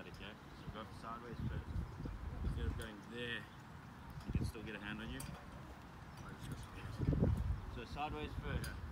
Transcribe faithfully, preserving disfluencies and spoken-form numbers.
static, yeah? So go for sideways first. Instead of going there, you can still get a hand on you. So sideways first.